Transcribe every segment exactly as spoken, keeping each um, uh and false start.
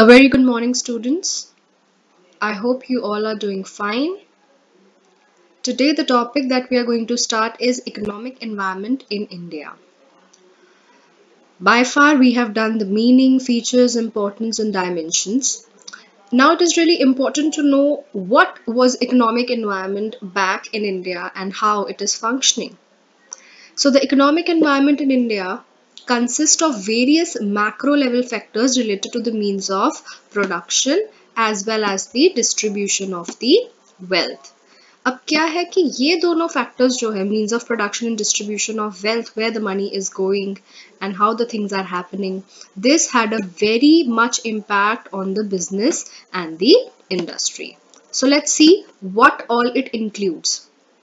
A very good morning, students. I hope you all are doing fine. Today, the topic that we are going to start is economic environment in India. By far, we have done the meaning, features, importance, and dimensions. Now, it is really important to know what was economic environment back in India and how it is functioning. So, the economic environment in India consists of various macro level factors related to the means of production as well as the distribution of the wealth. अब क्या है कि ये दोनों factors जो है means of production and distribution of wealth, where the money is going and how the things are happening, this had a very much impact on the business and the industry. So let's see what all it includes.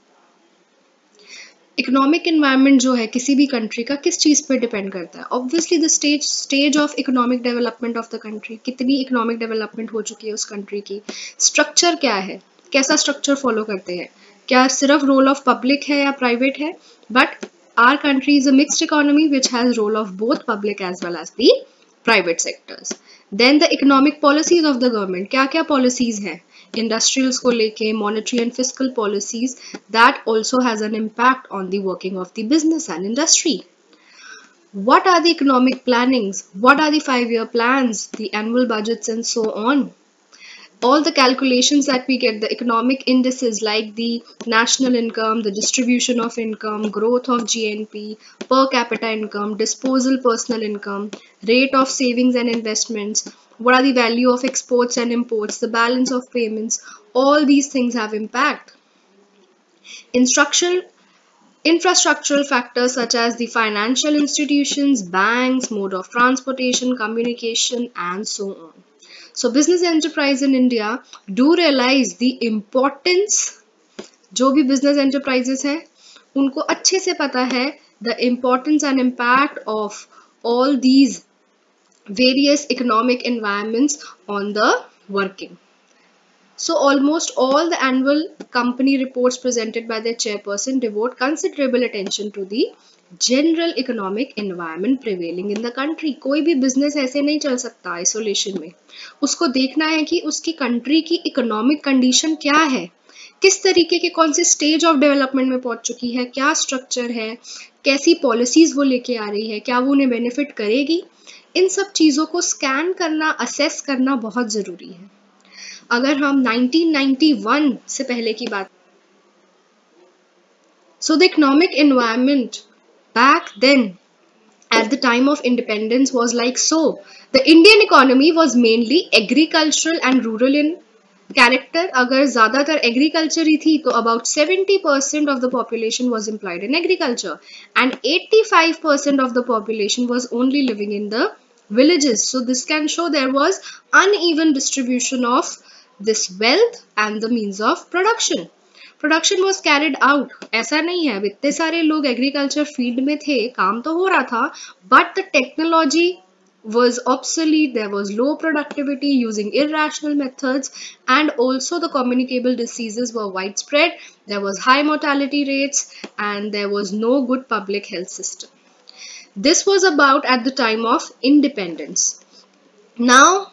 Economic environment जो है किसी भी country का किस चीज पर depend करता है? Obviously the stage stage of economic development of the country, कितनी इकोनॉमिक डेवलपमेंट हो चुकी है उस कंट्री की, स्ट्रक्चर क्या है, कैसा स्ट्रक्चर फॉलो करते हैं, क्या सिर्फ रोल ऑफ पब्लिक है या प्राइवेट है, but our country is a mixed economy which has role of both public as well as the private sectors. Then the economic policies of the government, क्या क्या policies हैं industrials को लेके, monetary and fiscal policies, that also has an impact on the working of the business and industry. What are the economic plannings? What are the five-year plans, the annual budgets and so on? All the calculations that we get, the economic indices like the national income, the distribution of income, growth of G N P, per capita income, disposal personal income, rate of savings and investments, what are the value of exports and imports, the balance of payments, all these things have impact. Instructional Infrastructural factors such as the financial institutions, banks, mode of transportation, communication, and so on. So business enterprise in India do realize the importance. जो भी business enterprises है उनको अच्छे से पता है the importance and impact of all these various economic environments on the working. So almost all the annual company reports presented by their chairperson devote considerable attention to the general economic environment prevailing in the country. कोई भी business ऐसे नहीं चल सकता isolation में. उसको देखना है कि उसकी country की economic condition क्या है, किस तरीके के कौन से stage of development में पहुंच चुकी है, क्या structure है, कैसी policies वो लेके आ रही है, क्या वो उन्हें benefit करेगी. इन सब चीज़ों को scan करना, assess करना बहुत ज़रूरी है. अगर हम nineteen ninety-one से पहले की बात, so the economic environment back then at the time of independence was like so. The Indian economy was mainly agricultural and rural in character. अगर ज़्यादातर agriculture ही थी तो about seventy percent of the population was employed in agriculture and eighty-five percent of the population was only living in the villages. So this can show there was uneven distribution of this wealth and the means of production. Production was carried out. ऐसा नहीं है, इतने सारे लोग agriculture field में थे, काम तो हो रहा था, but the technology was obsolete, there was low productivity using irrational methods, and also the communicable diseases were widespread, there was high mortality rates, and there was no good public health system. This was about at the time of independence. Now,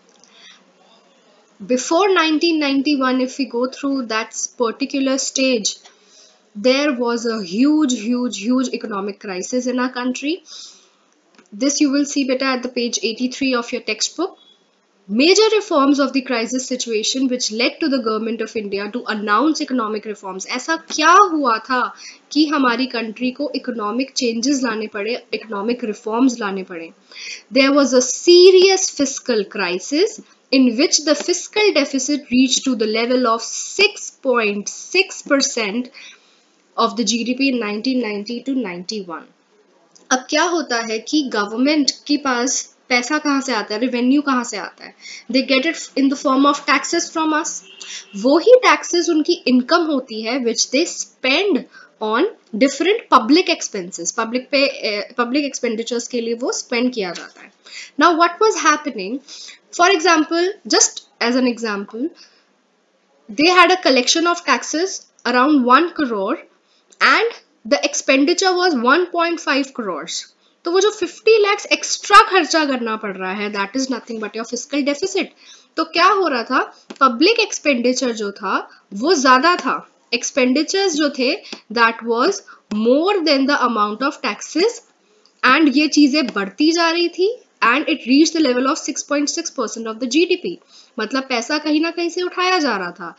before nineteen ninety-one, if we go through that particular stage, there was a huge, huge, huge economic crisis in our country. This you will see better at the page eighty-three of your textbook. Major reforms of the crisis situation which led to the government of India to announce economic reforms. ऐसा क्या हुआ था कि हमारी country को economic changes लाने पड़े, economic reforms लाने पड़े. There was a serious fiscal crisis in which the fiscal deficit reached to the level of six point six percent of the G D P in nineteen ninety to ninety-one. अब क्या होता है कि government के पास पैसा कहाँ से आता है, रेवेन्यू कहाँ से आता है, they get it in the form of taxes from us. वो ही टैक्सेस उनकी इनकम होती है which they spend on different public expenses, public पे पब्लिक एक्सपेंडिचर्स के लिए वो स्पेंड किया जाता है. Now what was happening, for example, just as an example, they had a collection of taxes around one crore and the expenditure was one point five crores. तो वो जो फिफ्टी लैक्स एक्स्ट्रा खर्चा करना पड़ रहा है, that is nothing but your fiscal deficit. तो क्या हो रहा था, पब्लिक एक्सपेंडिचर जो था वो ज्यादा था, एक्सपेंडिचर्स जो थे that was more than the amount of taxes, and ये चीजें बढ़ती जा रही थी, and it reach the level of six point six percent of the GDP. मतलब पैसा कहीं ना कहीं से उठाया जा रहा था।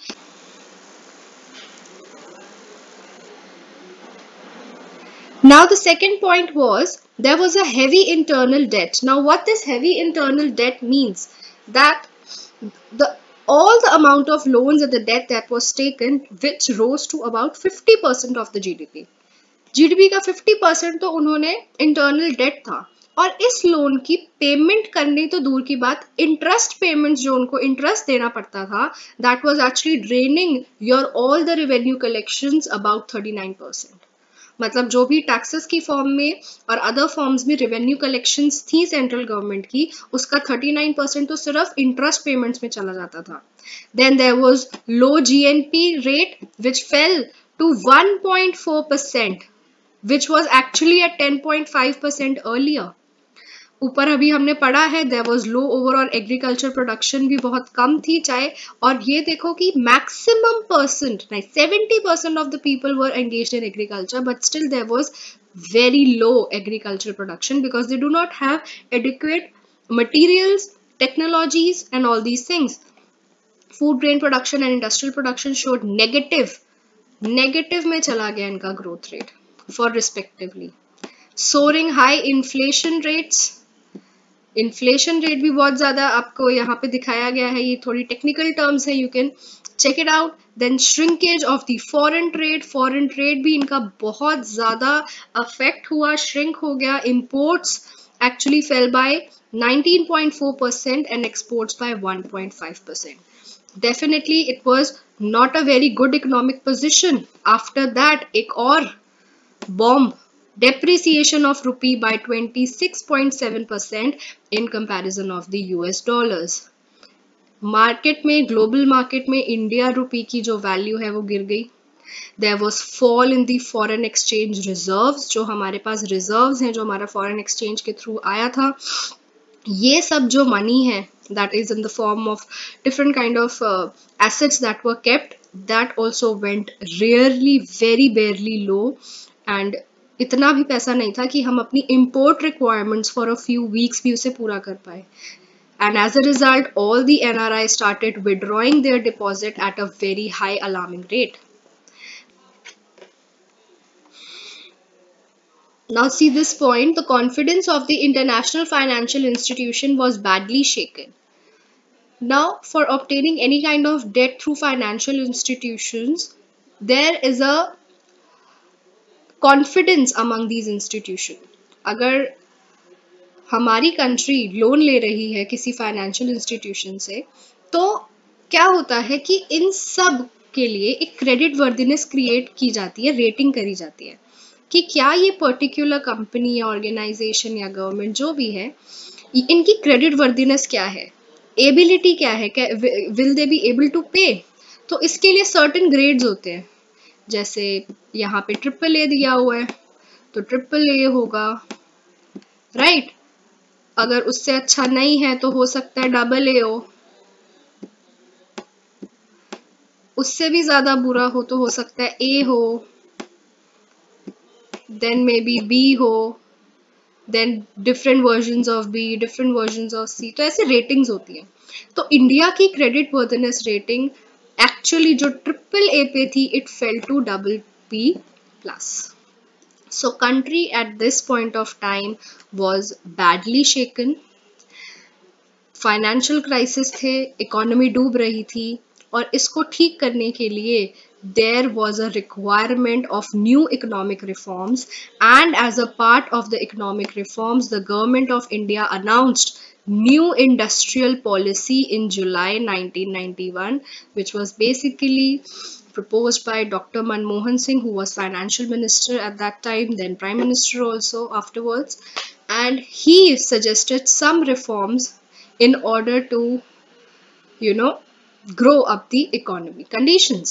Now the second point was there was a heavy internal debt. Now what this heavy internal debt means, that the all the amount of loans and the debt that was taken, which rose to about fifty percent of the G D P. G D P का fifty percent तो उन्होंने internal debt था, और इस loan की payment करनी तो दूर की बात, इंटरेस्ट पेमेंट्स जो उनको इंटरेस्ट देना पड़ता था, that was actually draining your all the revenue collections about thirty nine percent. मतलब जो भी टैक्सेस की फॉर्म में और अदर फॉर्म्स में रेवेन्यू कलेक्शंस थी सेंट्रल गवर्नमेंट की, उसका थर्टी नाइन परसेंट तो सिर्फ इंटरेस्ट पेमेंट्स में चला जाता था। Then there was low GNP rate which fell to one point four percent, which was actually at ten point five percent earlier. ऊपर अभी हमने पढ़ा है there was low overall agriculture production भी बहुत कम थी, चाहे, और ये देखो कि मैक्सिमम परसेंट नहीं seventy percent of the people were engaged in agriculture, but still there was very low agriculture production because they do not have adequate materials, technologies and all these things. Food grain production and industrial production showed negative negative में चला गया इनका growth rate for respectively. Soaring high inflation rates, inflation rate भी बहुत ज्यादा आपको यहाँ पे दिखाया गया है, ये थोड़ी टेक्निकल टर्म्स है, you can check it out. Then shrinkage of the foreign trade, foreign trade भी इनका बहुत ज्यादा अफेक्ट हुआ, श्रिंक हो गया. Imports actually fell by nineteen point four percent and exports by one point five percent. Definitely it was not a very good economic position. After that एक और bomb, depreciation of rupee by twenty-six point seven percent in comparison of the U S dollars. Market में, global market में India rupee की जो value है वो गिर गई. There was fall in the foreign exchange reserves, जो हमारे पास reserves हैं जो हमारा foreign exchange के थ्रू आया था. ये सब जो मनी है that is in the form of different kind of uh, assets that were kept, that also went really very barely low, and इतना भी पैसा नहीं था कि हम अपनी import requirements for a few weeks भी उसे पूरा कर पाए. And as a result, all the N R Is started withdrawing their deposit at a very high alarming rate. Now see this point, the confidence of the international financial institution was badly shaken. Now for obtaining any kind of debt through financial institutions, there is a confidence among these institutions. अगर हमारी country loan ले रही है किसी financial institution से, तो क्या होता है कि इन सब के लिए एक क्रेडिट वर्दीनेस क्रिएट की जाती है, रेटिंग करी जाती है कि क्या ये पर्टिकुलर कंपनी या ऑर्गेनाइजेशन या गवर्नमेंट जो भी है, इनकी क्रेडिट वर्दीनेस क्या है, एबिलिटी क्या है, will they be able to pay. तो इसके लिए सर्टेन ग्रेड्स होते हैं, जैसे यहाँ पे ट्रिपल ए दिया हुआ है तो ट्रिपल ए होगा, राइट right? अगर उससे अच्छा नहीं है तो हो सकता है डबल ए हो, उससे भी ज्यादा बुरा हो तो हो सकता है ए हो, then maybe B हो, then different versions of B, different versions of C. तो ऐसे रेटिंग्स होती हैं. तो इंडिया की क्रेडिट वर्दीनेस रेटिंग एक्चुअली जो ट्रिपल ए पे थी, it fell to double B plus. So country at this point of time was badly shaken. Financial crisis थे, economy डूब रही थी, और इसको ठीक करने के लिए there was a requirement of new economic reforms, and as a part of the economic reforms, the government of India announced new industrial policy in July nineteen ninety-one, which was basically proposed by Doctor Manmohan Singh, who was financial minister at that time, then prime minister also afterwards, and he suggested some reforms in order to, you know, grow up the economy conditions.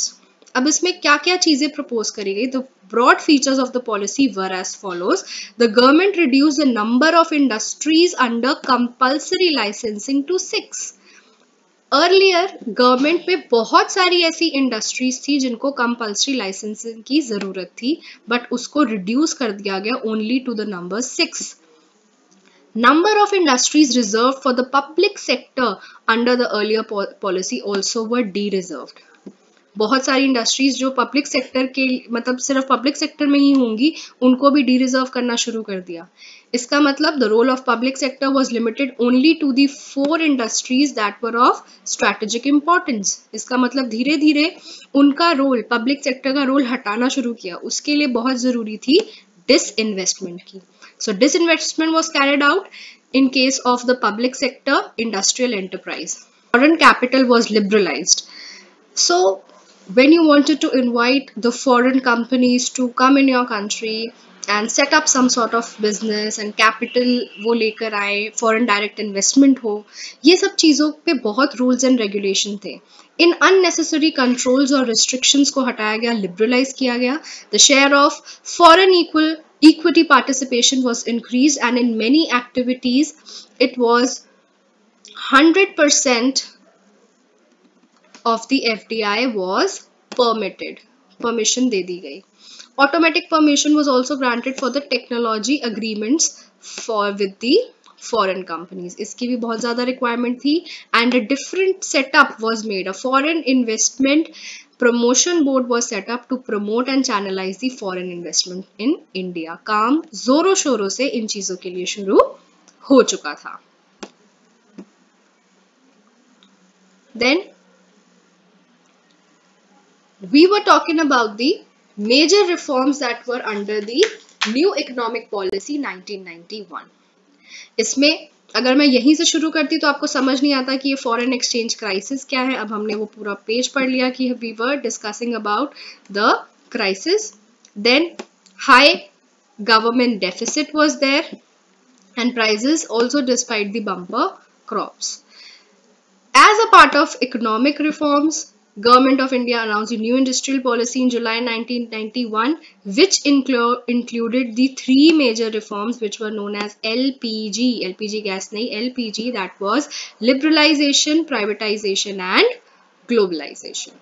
अब इसमें क्या क्या चीजें propose करी गई? The broad features of the policy were as follows. The government reduce the number of industries under compulsory licensing to six. Earlier government में बहुत सारी ऐसी इंडस्ट्रीज थी जिनको कंपल्सरी लाइसेंसिंग की जरूरत थी, बट उसको रिड्यूस कर दिया गया only to the number six. Number of industries reserved for the public sector under the earlier policy also were de-reserved. बहुत सारी इंडस्ट्रीज जो पब्लिक सेक्टर के मतलब सिर्फ पब्लिक सेक्टर में ही होंगी उनको भी डी रिजर्व करना शुरू कर दिया. इसका मतलब the role of public sector was limited only to the four industries that were of strategic importance. इसका मतलब धीरे धीरे उनका रोल, पब्लिक सेक्टर का रोल हटाना शुरू किया. उसके लिए बहुत जरूरी थी डिसइन्वेस्टमेंट की. So disinvestment was carried out in case of the public sector industrial enterprise. Foreign capital was liberalized. So when you wanted to invite the foreign companies to come in your country and set up some sort of business and capital वो लेकर आए, foreign direct investment हो, ये सब चीज़ों पे बहुत rules and regulation थे. इन unnecessary controls और restrictions को हटाया गया, liberalize किया गया. The share of foreign equal equity participation was increased, and in many activities it was one hundred percent of the F D I was permitted. Permission दे दी गई. Automatic permission was also granted for the technology agreements for with the foreign companies. इसकी भी बहुत ज़्यादा requirement थी, and a different setup was made. A foreign investment promotion board was set up to promote and channelize the foreign investment in India. काम जोरों शोरों से इन चीजों के लिए शुरू हो चुका था. Then we were talking about the major reforms that were under the new economic policy nineteen ninety-one. इसमें अगर मैं यहीं से शुरू करती तो आपको समझ नहीं आता कि ये फॉरेन एक्सचेंज क्राइसिस क्या है. अब हमने वो पूरा पेज पढ़ लिया कि we were discussing about the crisis. Then high government deficit was there and prices also despite the bumper crops. As a part of economic reforms, Government of India announced a new industrial policy in July nineteen ninety-one, which inclu included the three major reforms which were known as L P G. L P G gas nahi, L P G, that was liberalization, privatization and globalization.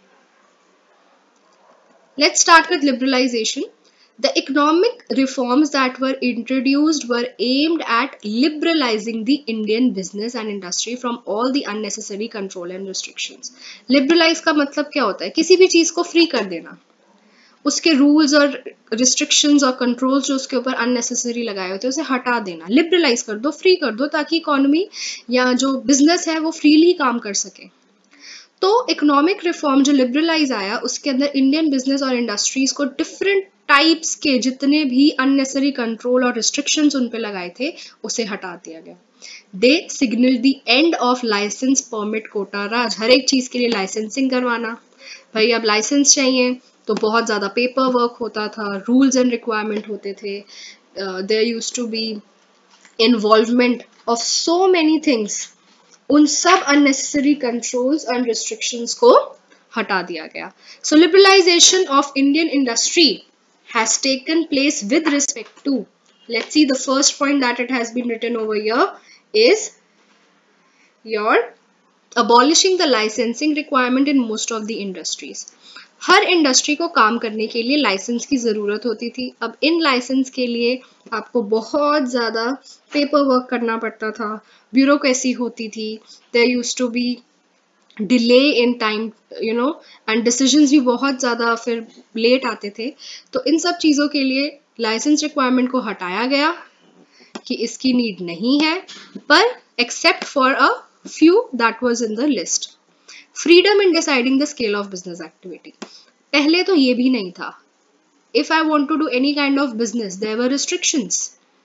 Let's start with liberalization. The economic reforms that were introduced were aimed at liberalizing the Indian business and industry from all the unnecessary control and restrictions. Liberalize का मतलब क्या होता है? किसी भी चीज को free कर देना, उसके रूल्स और रिस्ट्रिक्शंस और कंट्रोल्स जो उसके ऊपर अननेसेसरी लगाए होते हैं उसे हटा देना. लिबरलाइज कर दो, फ्री कर दो, ताकि इकोनॉमी या जो बिजनेस है वो फ्रीली काम कर सके. तो इकोनॉमिक रिफॉर्म जो लिबरलाइज आया उसके अंदर इंडियन बिजनेस और इंडस्ट्रीज को डिफरेंट टाइप्स के जितने भी अननेसेसरी कंट्रोल और रिस्ट्रिक्शंस उन पे लगाए थे उसे हटा दिया गया. They signal the end of licence permit quota raj. हर एक चीज के लिए लाइसेंसिंग करवाना. भाई अब लाइसेंस चाहिए तो बहुत ज्यादा पेपर वर्क होता था, रूल्स एंड रिक्वायरमेंट होते थे. There used to be involvement of so many things. उन सब अननेसेसरी कंट्रोल्स एंड रिस्ट्रिक्शंस को हटा दिया गया. So liberalisation of Indian industry has taken place with respect to, let's see, the first point that it has been written over here is your abolishing the licensing requirement in most of the industries. हर industry को काम करने के लिए licence की जरूरत होती थी. अब इन लाइसेंस के लिए आपको बहुत ज्यादा पेपर वर्क करना पड़ता था, ब्यूरोक्रेसी होती थी. There used to be delay in time, you know, and decisions भी बहुत ज़्यादा फिर लेट आते थे. तो इन सब चीज़ों के लिए लाइसेंस रिक्वायरमेंट को हटाया गया कि इसकी नीड नहीं है, पर except for a few that was in the list. Freedom in deciding the scale of business activity. पहले तो ये भी नहीं था. If I want to do any kind of business there were restrictions.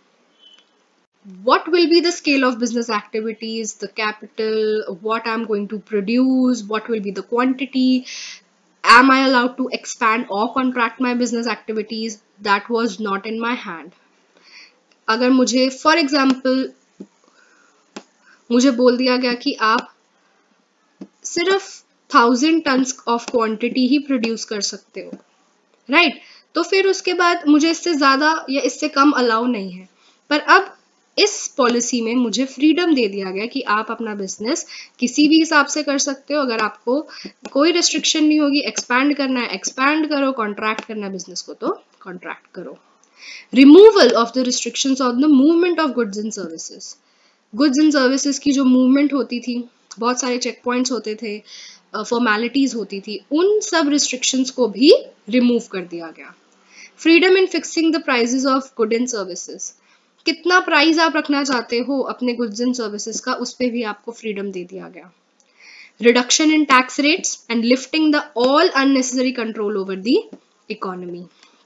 What will be the scale of business activities, the capital, what I'm going to produce, what will be the quantity, am I allowed to expand or contract my business activities? That was not in my hand. अगर मुझे for example मुझे बोल दिया गया कि आप सिर्फ thousand ton of quantity ही प्रोड्यूस कर सकते हो, राइट right? तो फिर उसके बाद मुझे इससे ज्यादा या इससे कम अलाउ नहीं है। पर अब इस पॉलिसी में मुझे फ्रीडम दे दिया गया कि आप अपना बिजनेस किसी भी हिसाब से कर सकते हो, अगर आपको कोई रिस्ट्रिक्शन नहीं होगी, एक्सपैंड करना है एक्सपैंड करो, कॉन्ट्रैक्ट करना है बिजनेस को तो कॉन्ट्रैक्ट करो। Removal of the restrictions on the movement of goods and services, goods and services की जो मूवमेंट होती थी, बहुत सारे चेक पॉइंट्स होते थे, फॉर्मेलिटीज uh, होती थी, उन सब रिस्ट्रिक्शंस को भी रिमूव कर दिया गया। Freedom in fixing the prices of good and services, कितना प्राइस आप रखना चाहते हो अपने गुड्स एंड सर्विसेज का, उस पर भी आपको फ्रीडम दे दिया गया। Reduction in tax rates and lifting the all unnecessary control over the economy.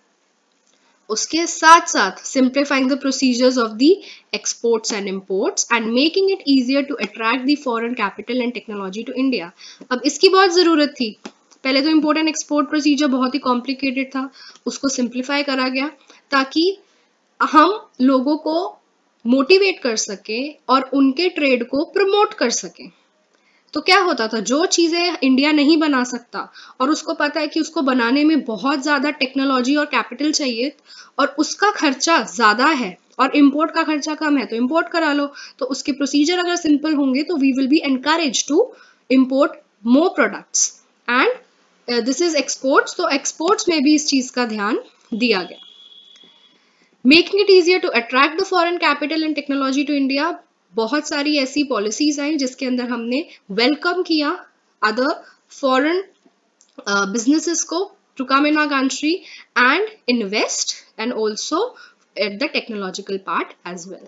उसके साथ साथ simplifying the procedures of the exports and imports and making it easier to attract the foreign capital and technology to India. अब इसकी बहुत जरूरत थी, पहले तो इंपोर्ट एंड एक्सपोर्ट प्रोसीजर बहुत ही कॉम्प्लिकेटेड था, उसको सिंप्लीफाई करा गया ताकि हम लोगों को मोटिवेट कर सके और उनके ट्रेड को प्रमोट कर सके। तो क्या होता था, जो चीजें इंडिया नहीं बना सकता और उसको पता है कि उसको बनाने में बहुत ज्यादा टेक्नोलॉजी और कैपिटल चाहिए और उसका खर्चा ज्यादा है और इंपोर्ट का खर्चा कम है, तो इंपोर्ट करा लो। तो उसके प्रोसीजर अगर सिंपल होंगे तो we will be encourage to import more products and this is exports. तो एक्सपोर्ट्स में भी इस चीज का ध्यान दिया गया। Making it easier to attract the foreign capital and technology to India, बहुत सारी ऐसी पॉलिसीज आई जिसके अंदर हमने वेलकम किया अदर फॉरेन बिजनेसेस को to come in our country and invest and also at the technological part as well.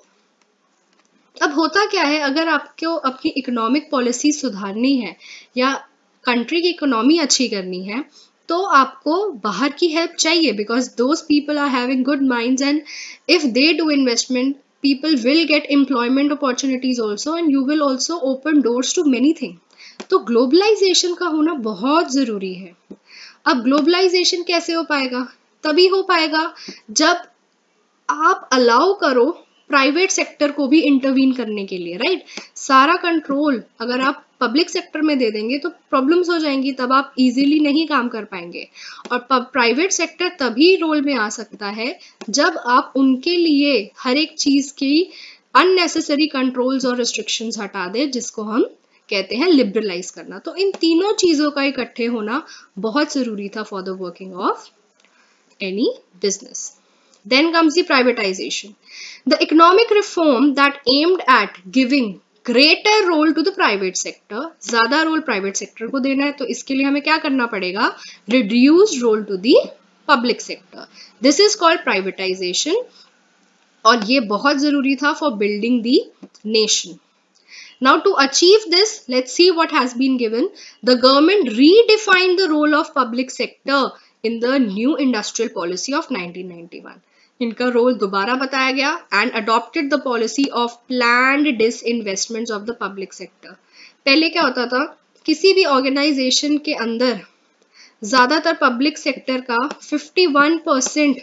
अब होता क्या है, अगर आपको अपनी इकोनॉमिक पॉलिसी सुधारनी है या कंट्री की इकोनॉमी अच्छी करनी है तो आपको बाहर की हेल्प चाहिए, because those people are having good minds and if they do investment people will get employment opportunities also and you will also open doors to many things। तो ग्लोबलाइजेशन का होना बहुत जरूरी है। अब ग्लोबलाइजेशन कैसे हो पाएगा, तभी हो पाएगा जब आप अलाउ करो प्राइवेट सेक्टर को भी इंटरवीन करने के लिए, राइट right? सारा कंट्रोल अगर आप पब्लिक सेक्टर में दे देंगे तो प्रॉब्लम्स हो जाएंगी, तब आप इजीली नहीं काम कर पाएंगे। और प्राइवेट सेक्टर तभी रोल में आ सकता है जब आप उनके लिए हर एक चीज की अननेसेसरी कंट्रोल्स और रिस्ट्रिक्शंस हटा दे, जिसको हम कहते हैं लिबरलाइज करना। तो इन तीनों चीजों का इकट्ठे होना बहुत जरूरी था for the working of any business. Then comes the privatization, the economic reform that aimed at giving greater role to the private sector, ज्यादा रोल प्राइवेट सेक्टर को देना है, तो इसके लिए हमें क्या करना पड़ेगा, reduced role to the public sector, this is called privatization, और ये बहुत जरूरी था for building the nation. Now to achieve this, let's see what has been given. The government redefined the role of public sector in the new industrial policy of nineteen ninety-one. इनका role दोबारा बताया गया and adopted the policy of planned disinvestments of the public sector. पहले क्या होता था, किसी भी ऑर्गेनाइजेशन के अंदर ज्यादातर पब्लिक सेक्टर का इक्यावन परसेंट,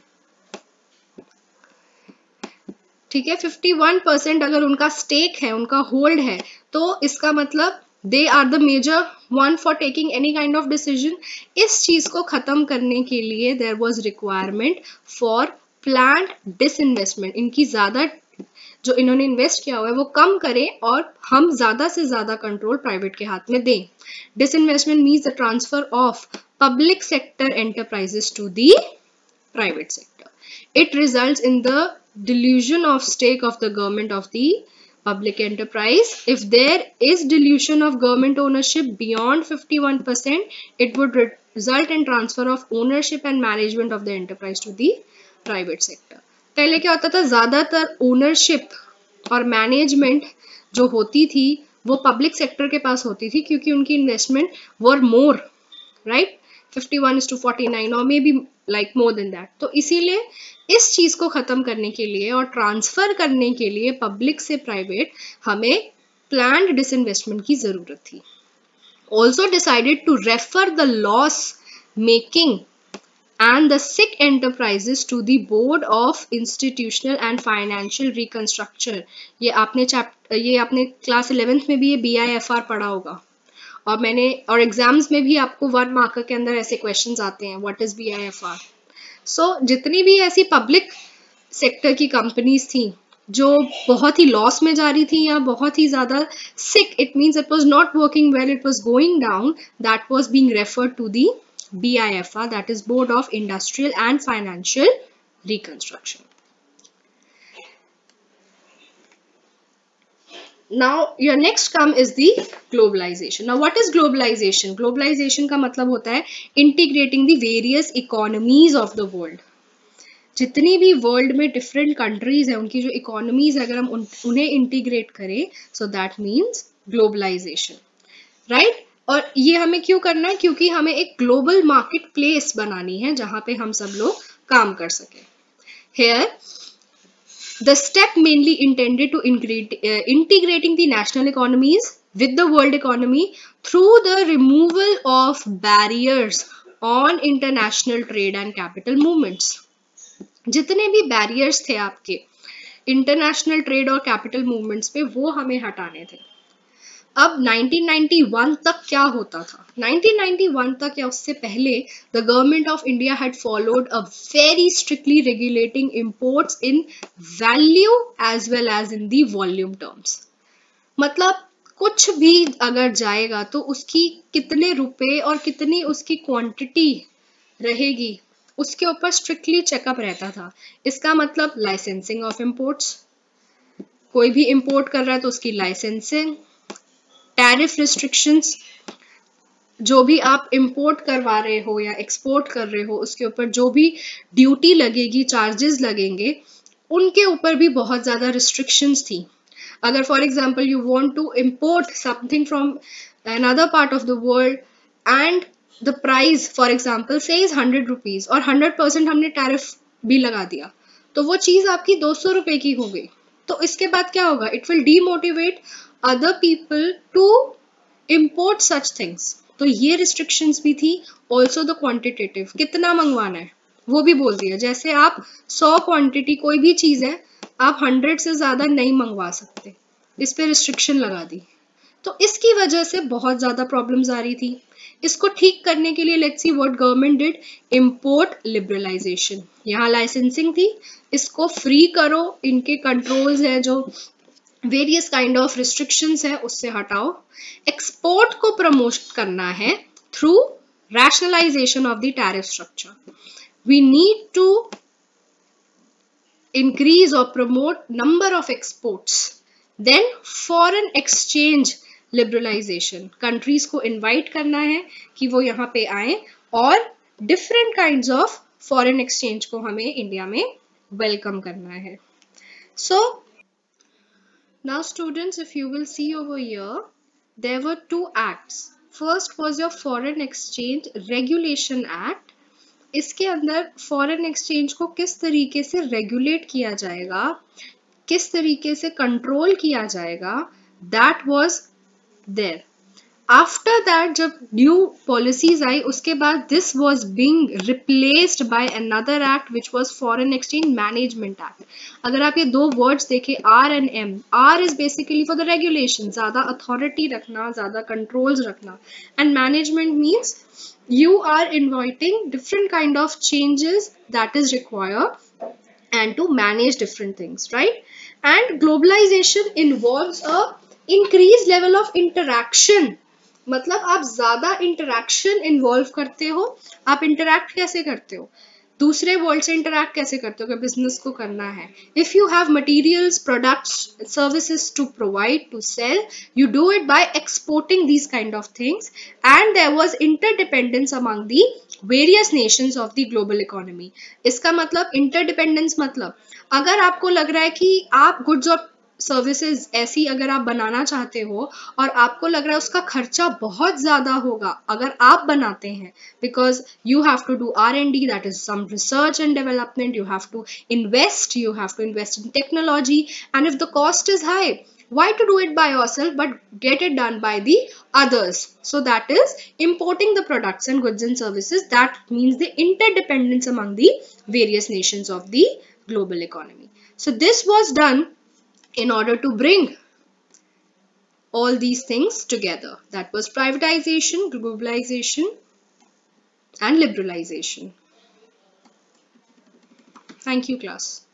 ठीक है, इक्यावन परसेंट अगर उनका स्टेक है, उनका होल्ड है, तो इसका मतलब they are the major one for taking any kind of decision. इस चीज को खत्म करने के लिए there was requirement for planned disinvestment. इनकी ज्यादा जो इन्होंने इन्वेस्ट किया हुआ है वो कम करें और हम ज्यादा से ज्यादा कंट्रोल प्राइवेट के हाथ में दें। Disinvestment means the transfer of public sector enterprises to the private sector. It results in the dilution of stake of the government of the public enterprise. If there is dilution of government ownership beyond fifty-one percent, it would result in transfer of ownership and management of the enterprise to the private sector. पहले क्या होता था, ज्यादातर ownership और management जो होती थी वो पब्लिक सेक्टर के पास होती थी, क्योंकि उनकी investment were more, right, fifty-one is to forty-nine or maybe like more than that. तो इसीलिए इस चीज को खत्म करने के लिए और ट्रांसफर करने के लिए पब्लिक से प्राइवेट हमें प्लान्ड डिसइन्वेस्टमेंट की जरूरत थी। Also decided to refer the loss making and the sick enterprises to the board of institutional and financial reconstruction। ये आपने चैप्टर ये आपने क्लास इलेवेंथ में भी ये बी आई एफ आर पढ़ा होगा। और मैंने और एग्जाम्स में भी आपको वन मार्कर के अंदर ऐसे क्वेश्चंस आते हैं, what is B I F R. So जितनी भी ऐसी पब्लिक सेक्टर की कंपनीज थी जो बहुत ही लॉस में जा रही थी या बहुत ही ज्यादा sick, it means it was not working well, it was going down, that was being referred to the B I F R, that is Board of Industrial and Financial Reconstruction. Now your next come is the globalization. Now what is globalization? Globalization का मतलब होता है integrating the various economies of the world. जितनी भी world में different countries है उनकी जो इकोनॉमीज है अगर हम उन, उन्हें इंटीग्रेट करें, so that means globalisation, right. और ये हमें क्यों करना है? क्योंकि हमें एक ग्लोबल मार्केट प्लेस बनानी है जहां पे हम सब लोग काम कर सके। Here the step mainly intended to integrate, uh, integrating the national economies with the world economy through the removal of barriers on international trade and capital movements. जितने भी बैरियर्स थे आपके इंटरनेशनल ट्रेड और कैपिटल मूवमेंट्स पे, वो हमें हटाने थे। अब नाइनटीन नाइंटी वन तक क्या होता था? नाइनटीन नाइंटी वन तक या उससे पहले the government of India had followed a very strictly regulating imports in value as well as in the volume terms. मतलब कुछ भी अगर जाएगा तो उसकी कितने रुपए और कितनी उसकी क्वांटिटी रहेगी उसके ऊपर स्ट्रिक्टली चेकअप रहता था। इसका मतलब लाइसेंसिंग ऑफ इंपोर्ट्स, कोई भी इंपोर्ट कर रहा है तो उसकी लाइसेंसिंग, टैरिफ रिस्ट्रिक्शंस, जो भी आप इंपोर्ट करवा रहे हो या एक्सपोर्ट कर रहे हो उसके ऊपर जो भी ड्यूटी लगेगी, चार्जेस लगेंगे, उनके ऊपर भी बहुत ज्यादा रिस्ट्रिक्शंस थी। अगर for example you want to import something from another part of the world and the price for example से इज हंड्रेड रुपीज और हंड्रेड परसेंट हमने टैरिफ भी लगा दिया, तो वो चीज आपकी दो सौ रुपए की हो गई। तो इसके बाद क्या होगा? It will demotivate other people to import such things. तो ये रिस्ट्रिक्शंस भी थी। ऑल्सो द क्वांटिटेटिव, कितना मंगवाना है वो भी बोल दिया। जैसे आप सौ क्वांटिटी कोई भी चीज है, आप हंड्रेड से ज्यादा नहीं मंगवा सकते, इस पे रिस्ट्रिक्शन लगा दी। तो इसकी वजह से बहुत ज्यादा प्रॉब्लम्स आ रही थी। इसको ठीक करने के लिए let's see what government did, import liberalisation. यहाँ लाइसेंसिंग थी, इसको फ्री करो, इनके कंट्रोल्स है जो वेरियस काइंड ऑफ रिस्ट्रिक्शंस है उससे हटाओ। एक्सपोर्ट को प्रमोट करना है through rationalisation of the tariff structure. We need to increase or promote number of exports. Then foreign exchange liberalization, countries को invite करना है कि वो यहाँ पे आए और different kinds of foreign exchange को हमें इंडिया में welcome करना है। So now students, if you will see over here, there were two acts. First was your Foreign Exchange Regulation Act. इसके अंदर फॉरेन एक्सचेंज को किस तरीके से रेगुलेट किया जाएगा, किस तरीके से कंट्रोल किया जाएगा, that was there. After that जब न्यू पॉलिसीज आई उसके बाद this was being replaced by another act which was foreign exchange management act. अगर आप ये दो वर्ड्स देखें, R and M, R is basically for the regulation, ज्यादा अथॉरिटी रखना, ज्यादा कंट्रोल्स रखना, and management means you are inviting different kind of changes that is required and to manage different things, right? And globalization involves a increased level of interaction. मतलब आप ज्यादा interaction involve करते हो। आप interact कैसे करते हो? दूसरे वर्ल्ड से इंटरैक्ट कैसे करते हो कि बिजनेस को करना है? If you have materials, products, services to provide, to sell, you do it by exporting these kind of things, and there was interdependence among the various nations of the global economy. इसका मतलब interdependence मतलब अगर आपको लग रहा है कि आप गुड्स और सर्विसेज ऐसी अगर आप बनाना चाहते हो और आपको लग रहा है उसका खर्चा बहुत ज्यादा होगा अगर आप बनाते हैं, because you have to do R and D, that is some research and development, you have to invest, you have to invest in technology, and if the cost is high, why to do it by yourself but get it done by the others? So that is importing the products and goods and services. That means the interdependence among the various nations of the global economy. So this was done in order to bring all these things together. That was privatization, globalization, and liberalization. Thank you, class.